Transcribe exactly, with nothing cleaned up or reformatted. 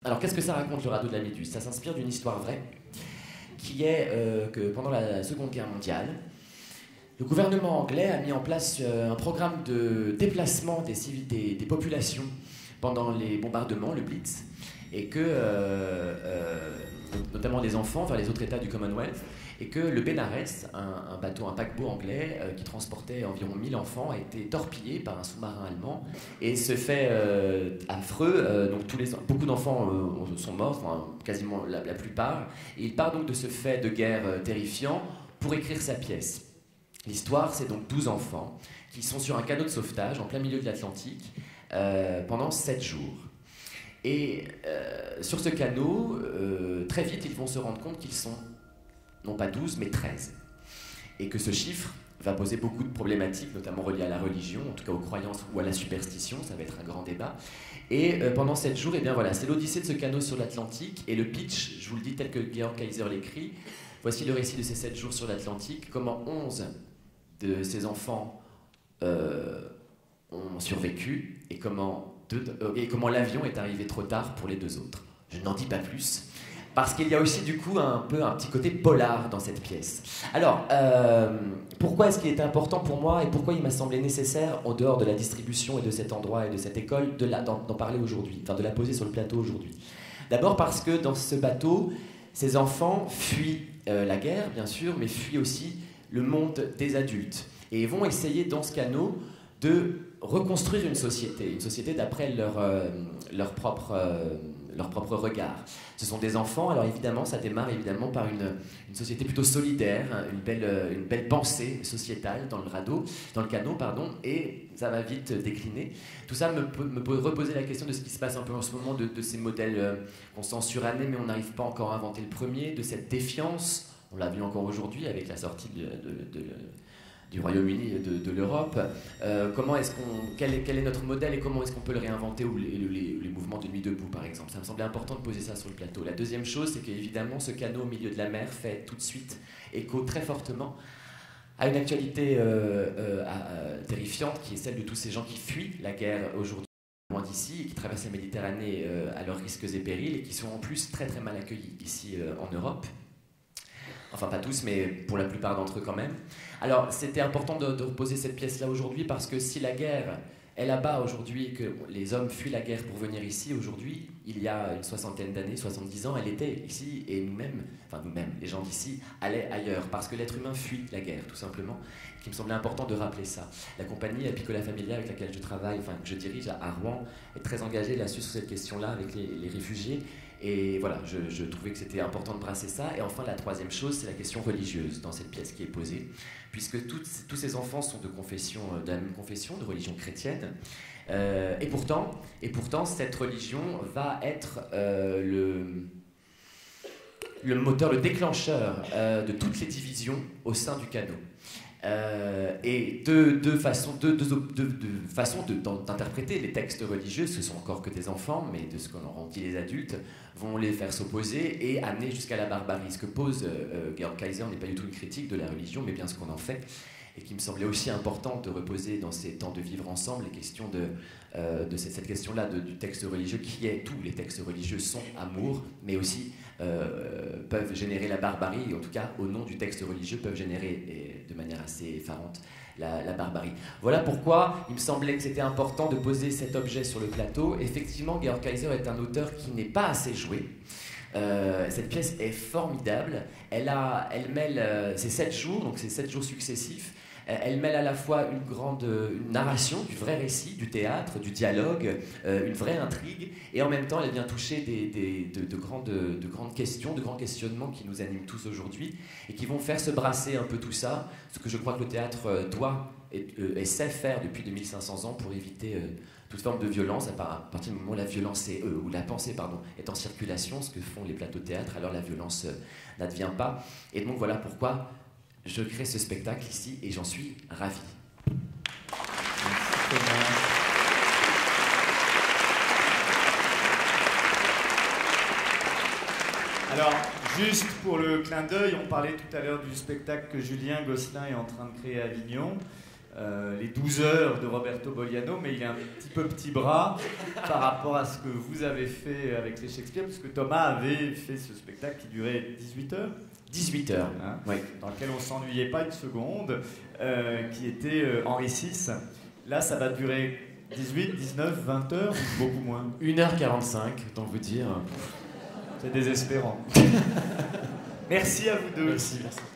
Alors, qu'est-ce que ça raconte, le radeau de la Méduse? Ça s'inspire d'une histoire vraie, qui est euh, que pendant la Seconde Guerre mondiale, le gouvernement anglais a mis en place euh, un programme de déplacement des, civils, des, des populations pendant les bombardements, le Blitz, et que, euh, euh, notamment des enfants, vers les autres États du Commonwealth, et que le Benares, un, un bateau, un paquebot anglais euh, qui transportait environ mille enfants, a été torpillé par un sous-marin allemand. Et ce fait euh, affreux, euh, donc tous les, beaucoup d'enfants euh, sont morts, enfin, quasiment la, la plupart. Et il part donc de ce fait de guerre euh, terrifiant pour écrire sa pièce. L'histoire, c'est donc douze enfants qui sont sur un canot de sauvetage en plein milieu de l'Atlantique euh, pendant sept jours. Et euh, sur ce canot, euh, très vite, ils vont se rendre compte qu'ils sont non pas douze, mais treize. Et que ce chiffre va poser beaucoup de problématiques, notamment reliées à la religion, en tout cas aux croyances ou à la superstition, ça va être un grand débat. Et euh, pendant sept jours, eh bien voilà, c'est l'odyssée de ce canot sur l'Atlantique, et le pitch, je vous le dis tel que Georg Kaiser l'écrit, voici le récit de ces sept jours sur l'Atlantique, comment onze de ces enfants euh, ont survécu, et comment, deux, euh, et comment l'avion est arrivé trop tard pour les deux autres. Je n'en dis pas plus. Parce qu'il y a aussi du coup un peu un petit côté polar dans cette pièce. Alors, euh, pourquoi est-ce qu'il était important pour moi et pourquoi il m'a semblé nécessaire, en dehors de la distribution et de cet endroit et de cette école, de la, d'en, d'en parler aujourd'hui, enfin de la poser sur le plateau aujourd'hui? D'abord parce que dans ce bateau, ces enfants fuient euh, la guerre, bien sûr, mais fuient aussi le monde des adultes. Et ils vont essayer dans ce canot de reconstruire une société, une société d'après leur, euh, leur propre... Euh, leur propre regard. Ce sont des enfants, alors évidemment, ça démarre évidemment par une, une société plutôt solidaire, une belle, une belle pensée sociétale dans le radeau, dans le canot, pardon, et ça va vite décliner. Tout ça me, me peut reposer la question de ce qui se passe un peu en ce moment, de, de ces modèles euh, qu'on sent surannés, mais on n'arrive pas encore à inventer le premier, de cette défiance, on l'a vu encore aujourd'hui avec la sortie de, de, de du Royaume-Uni et de, de l'Europe. Euh, comment est-ce qu'on, quel, est, quel est notre modèle et comment est-ce qu'on peut le réinventer, ou les, les, les mouvements de Nuit debout par exemple. Ça me semblait important de poser ça sur le plateau. La deuxième chose, c'est qu'évidemment ce canot au milieu de la mer fait tout de suite écho très fortement à une actualité euh, euh, euh, terrifiante, qui est celle de tous ces gens qui fuient la guerre aujourd'hui loin d'ici, et qui traversent la Méditerranée euh, à leurs risques et périls, et qui sont en plus très très mal accueillis ici euh, en Europe. Enfin, pas tous, mais pour la plupart d'entre eux quand même. Alors, c'était important de, de reposer cette pièce-là aujourd'hui, parce que si la guerre est là-bas aujourd'hui, que les hommes fuient la guerre pour venir ici aujourd'hui, il y a une soixantaine d'années, soixante-dix ans, elle était ici, et nous-mêmes, enfin nous-mêmes, les gens d'ici, allaient ailleurs, parce que l'être humain fuit la guerre, tout simplement. Il me semblait important de rappeler ça. La compagnie Piccola Familia, avec laquelle je travaille, enfin que je dirige à Rouen, est très engagée là-dessus sur cette question-là avec les, les réfugiés. Et voilà, je, je trouvais que c'était important de brasser ça. Et enfin, la troisième chose, c'est la question religieuse dans cette pièce qui est posée, puisque toutes, tous ces enfants sont de, confession, de la même confession, de religion chrétienne. Euh, et, pourtant, et pourtant, cette religion va être euh, le, le moteur, le déclencheur euh, de toutes les divisions au sein du canot. Euh, et deux, deux façons, deux, deux, deux, deux façons de, d'interpréter les textes religieux, ce sont encore que des enfants, mais de ce qu'on en dit les adultes, vont les faire s'opposer et amener jusqu'à la barbarie. Ce que pose euh, Georg Kaiser n'est pas du tout une critique de la religion, mais bien ce qu'on en fait, et qui me semblait aussi important de reposer dans ces temps de vivre ensemble les questions de, euh, de cette, cette question-là de, du texte religieux, qui est, tous les textes religieux sont amour, mais aussi euh, peuvent générer la barbarie, et en tout cas au nom du texte religieux peuvent générer, et de manière assez effarante, la, la barbarie. Voilà pourquoi il me semblait que c'était important de poser cet objet sur le plateau. Effectivement, Georg Kaiser est un auteur qui n'est pas assez joué. Euh, cette pièce est formidable. Elle, a, elle mêle euh, ces sept jours, donc ces sept jours successifs. Elle mêle à la fois une grande une narration, du vrai récit, du théâtre, du dialogue, euh, une vraie intrigue, et en même temps elle vient toucher des, des, de, de, grandes, de grandes questions, de grands questionnements qui nous animent tous aujourd'hui, et qui vont faire se brasser un peu tout ça, ce que je crois que le théâtre doit et, euh, et sait faire depuis deux mille cinq cents ans pour éviter euh, toute forme de violence. À partir du moment où la violence est, euh, ou la pensée pardon, est en circulation, ce que font les plateaux de théâtre, alors la violence euh, n'advient pas. Et donc voilà pourquoi je crée ce spectacle ici et j'en suis ravi. Alors, juste pour le clin d'œil, on parlait tout à l'heure du spectacle que Julien Gosselin est en train de créer à Avignon. euh, les douze heures de Roberto Bogliano, mais il est un petit peu petit bras par rapport à ce que vous avez fait avec les Shakespeare, parce que Thomas avait fait ce spectacle qui durait dix-huit heures. dix-huit heures, Hein, oui. Dans lequel on ne s'ennuyait pas une seconde, euh, qui était euh, Henri six. Là, ça va durer dix-huit, dix-neuf, vingt heures, ou beaucoup moins. une heure quarante-cinq, autant vous dire. C'est désespérant. Merci à vous deux. Merci, merci.